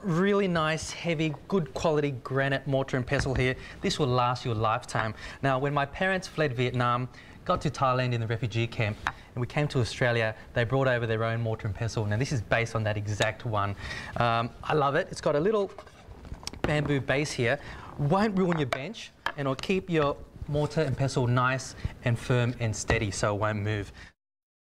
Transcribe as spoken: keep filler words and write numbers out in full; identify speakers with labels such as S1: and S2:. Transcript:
S1: really nice, heavy, good quality granite mortar and pestle here. This will last you a lifetime. Now, when my parents fled Vietnam, got to Thailand in the refugee camp, and we came to Australia, they brought over their own mortar and pestle. Now, this is based on that exact one. Um, I love it. It's got a little bamboo base here. Won't ruin your bench, and it'll keep your mortar and pestle nice and firm and steady so it won't move.